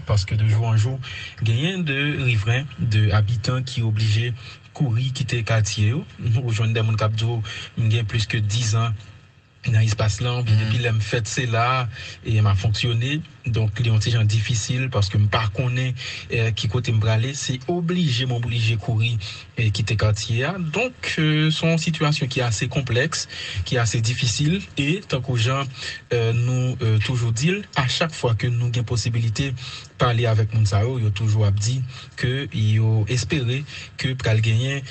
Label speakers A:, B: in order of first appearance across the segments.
A: parce que de jour en jour, gagnent de riverains, de habitants qui obligés courir quitter quartier. Nous rejoignons des gens qui ont plus que 10 ans dans l'espace là, depuis que fait c'est là et m'a fonctionné. Donc les gens difficile parce que pas connaît qui côté me braler, c'est m'obligé courir et quitter quartier. Donc son situation qui est assez complexe, qui est assez difficile et tant que gens nous toujours dire à chaque fois que nous avons possibilité parler avec Mounsao, il a toujours dit que il espérer que pral gagner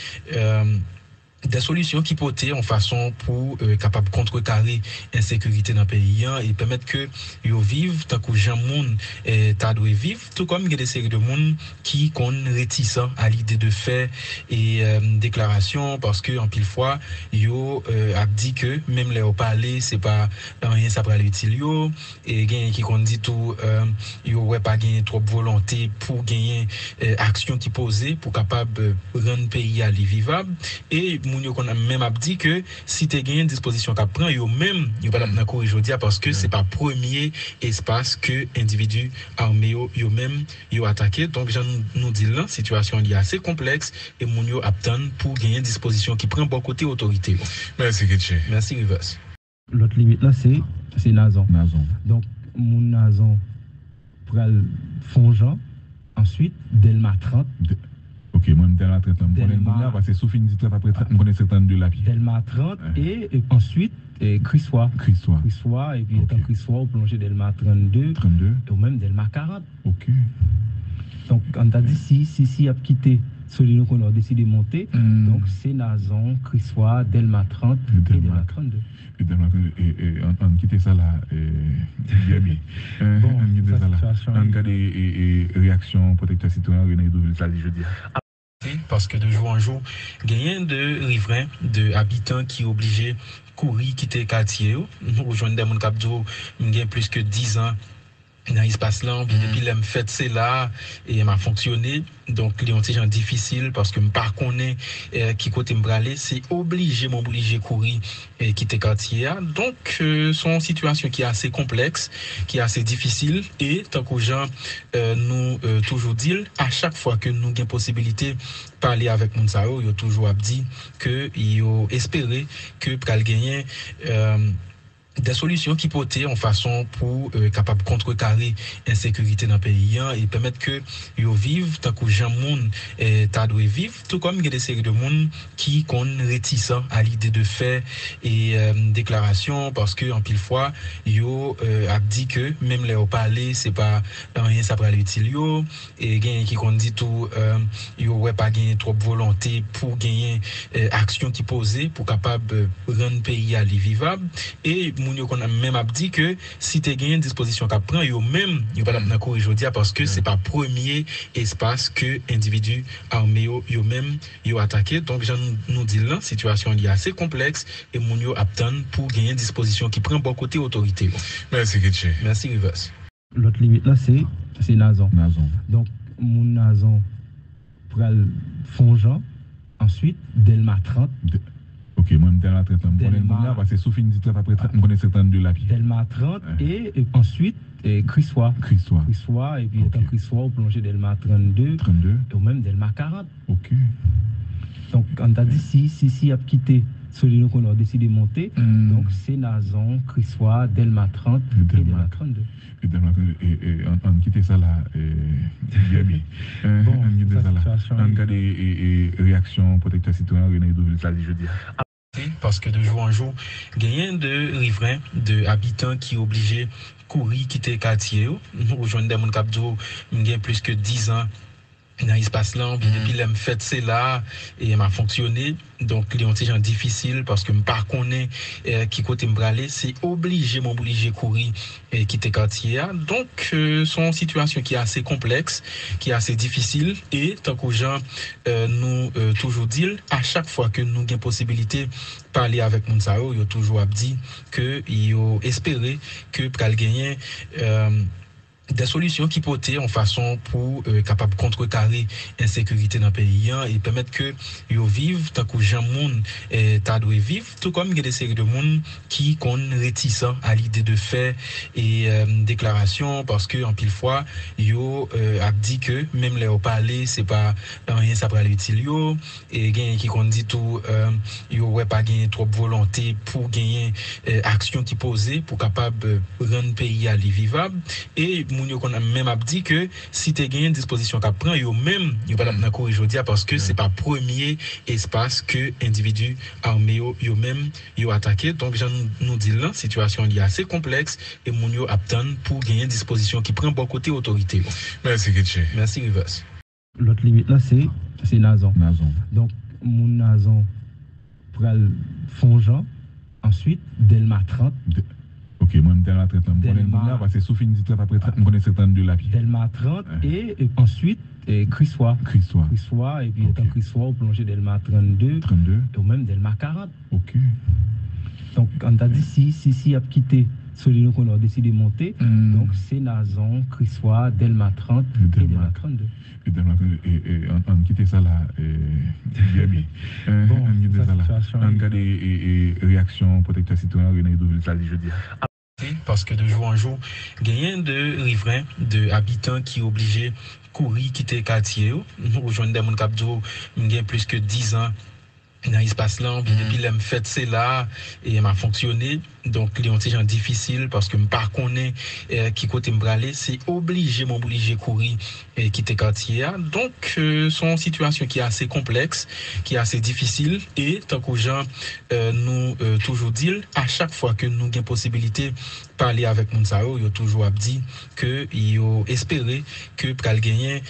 A: des solutions qui portent en façon pour capable contrecarrer l'insécurité dans le pays et permettre que yo vivent tant que gens monde ta doit vivre, tout comme il y a des séries de monde qui sont réticents à l'idée de faire et déclaration parce que en pile fois yo a dit que même les parler c'est pas rien ça pour utile yo et gain qui qu'on dit tout yo ouais pas gagner trop volonté pour gagner action qui posée pour capable rendre pays à vivable et moun yo qu'on a même dit que si tu gagné une disposition qu'a prend yo même yo pas dans cour aujourd'hui parce que c'est pas premier espace que individu armé yo même yo attaqué donc j'en nous dit là situation est assez complexe et moun yo attend pour gagner une disposition qui prend bon côté autorité.
B: Merci Ketché.
A: Merci Rivers.
C: L'autre limite là c'est Nazon. Donc mon Nazon pral Fonjan ensuite Delma 30.
B: Ok, moi, je Delma 30, je connais parce que sous fin du 30 après 30, je connais 72 la vie.
C: Delma 30 et ensuite Crissois. Et puis étant Crissois, on plonge Delma 32. Et même Delma 40.
B: Ok.
C: Donc, on t'a dit si a quitté celui qu'on a décidé de monter, donc c'est Nazon, Crissois, Delma 30 et Delma 32.
B: Et on quitte ça là, bien. On quitte ça là. On regarde les réactions protecteurs citoyens, René Douville, ça dit jeudi.
A: Parce que de jour en jour, gagnent de riverains, de habitants qui obligés courir quitter quartier. Nous rejoignons des gens qui ont plus que 10 ans dans l'espace là, depuis que fait c'est là et m'a fonctionné. Donc les gens difficile parce que pas connaît qui côté me braler, c'est m'obligé courir et quitter quartier. Donc son situation qui est assez complexe, qui est assez difficile et tant que gens nous toujours dire à chaque fois que nous avons possibilité parler avec Mounsao, il a toujours dit que il espérer que pral gagner des solutions qui portent en façon pour capable contrecarrer l'insécurité dans le pays et permettre que yo vivent tant que gens monde ta doit vivre tout comme il y a des séries de monde qui sont réticents à l'idée de faire et déclaration parce que en pile fois yo a dit que même les parler c'est pas rien ça pour utile yo et gain qui qu'on dit tout yo ouais pas gagner trop volonté pour gagner action qui posée pour capable rendre pays à vivable et moun yo qu'on a même dit que si tu gagné une disposition qu'a prend yo même yo pas dans cour aujourd'hui parce que c'est pas premier espace que individu armé yo même yo attaqué donc j'en nous dit là situation est assez complexe et moun yo attend pour gagner une disposition qui prend bon côté autorité.
B: Merci Ketché.
A: Merci Rivers.
C: L'autre limite là c'est Nazon. Donc mon Nazon pral Fonjan ensuite Delma 30.
B: Ok, moi, je Delma 30, je connais parce que sous fin du 30 après 30, je connais 72 la vie.
C: Delma 30 et ensuite Crissois. Et puis étant Crissois, on plonge Delma 32. Et même Delma 40.
B: Ok.
C: Donc, on t'a dit si a quitté celui qu'on a décidé de monter, donc c'est Nazon, Crissois, Delma 30 et Delma 32.
B: Et on quitte ça là, bien. On quitte ça là. On regarde les réactions protecteurs citoyens, René Douville, ça dit jeudi.
A: Parce que de jour en jour, gagnent de riverains, de habitants qui obligés courir quitter quartier. Nous rejoignons des gens qui ont plus que 10 ans dans l'espace là, depuis que fait c'est là et m'a fonctionné. Donc les gens difficile parce que pas connaît qui côté me braler, c'est m'obligé courir et quitter quartier. Donc son situation qui est assez complexe, qui est assez difficile et tant que gens nous toujours dire à chaque fois que nous avons possibilité parler avec Mounsao, il a toujours dit que il espérer que pral gagner des solutions qui portaient en façon pour capable contrecarrer l'insécurité dans le pays et permettre que yo vivent tant que gens monde ta doit vivre, tout comme il y a des séries de monde qui sont réticents à l'idée de faire et déclaration parce que en pile fois yo a dit que même les parler c'est pas rien ça pour utile yo et gain qui qu'on dit tout yo ouais pas gagner trop volonté pour gagner action qui posée pour capable rendre pays à vivable et moun yo qu'on a même dit que si tu gagné une disposition qu'a prend yo même yo pas dans cour aujourd'hui parce que c'est pas premier espace que individu armé yo même yo attaqué donc j'en nous dit là situation est assez complexe et moun yo attend pour gagner une disposition qui prend bon côté autorité.
B: Merci Ketché.
A: Merci Rivers.
C: L'autre limite là c'est Nazon. Donc moun Nazon pral Fonjan ensuite Delma 30.
B: Ok, moi, Delma 30, je connais parce que sous fin du 30 après 30, je connais certains de la vie.
C: Delma 30 et ensuite Crissois. Et puis étant Crissois, on plonge Delma 32. Et même Delma 40.
B: Ok.
C: Donc, on t'a dit si a quitté celui qu'on a décidé de monter, donc c'est Nazon, Crissois, Delma 30 et Delma 32.
B: Et on quitte ça là, bien.
C: Bon,
B: on regarde les réactions protecteurs citoyens René Douville, ça dit jeudi.
A: Parce que de jour en jour, gagnant de riverains, de habitants qui obligés courir quitter quartier, nous rejoignons des gens qui ont plus que 10 ans dans l'espace là, depuis que fait c'est là et m'a fonctionné. Donc les gens difficile parce que pas connaît qui côté me aller, c'est m'obligé courir et quitter quartier. Donc son situation qui est assez complexe, qui est assez difficile et tant que gens nous toujours dire à chaque fois que nous avons possibilité parler avec Mounsao, il a toujours dit que il espérer que pral gagner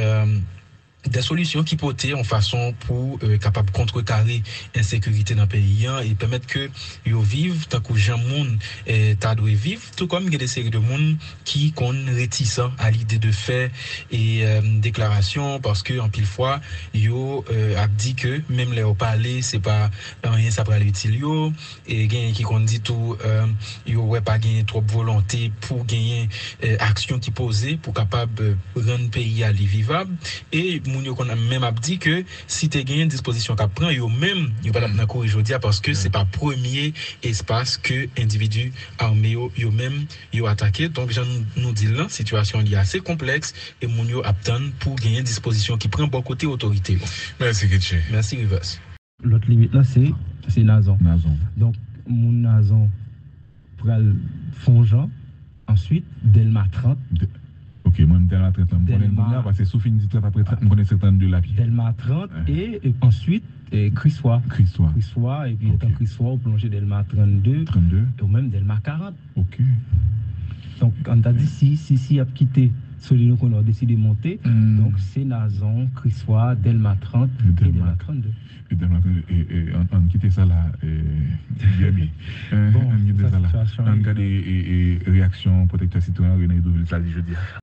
A: des solutions qui portaient en façon pour capable contrecarrer l'insécurité dans le pays et permettre que yo vivent tant que gens monde ta doit vivre tout comme il y a des séries de monde qui sont réticents à l'idée de faire et déclaration parce que en pile fois yo a dit que même les parler c'est pas rien ça pour utile yo et gain qui qu'on dit tout yo ouais pas gagner trop volonté pour gagner action qui posée pour capable rendre pays à vivable et moun yo qu'on a même dit que si tu gagné une disposition qu'a prend yo même yo pas dans cour aujourd'hui parce que c'est pas premier espace que individu armé yo même yo attaqué donc j'en nous dit là situation est assez complexe et moun yo attend pour gagner une disposition qui prend bon côté autorité.
B: Merci Ketché.
A: Merci Rivers.
C: L'autre limite là c'est Nazon. Donc moun Nazon pral Fonjan ensuite Delma 30.
B: Ok, moi, Delma 30, je connais parce que sous fin du 30 après 30, je connais certains de la vie.
C: Delma 30 et ensuite Crissois. Et puis étant Crissois, on plonge Delma 32. Et même Delma 40.
B: Ok.
C: Donc, on t'a dit si a quitté celui qu'on a décidé de monter, donc c'est Nazon, Crissois, Delma 30 et Delma 32.
B: Et on quitte ça là, bien. On regarde les réactions protecteurs citoyens René Douville, ça dit jeudi.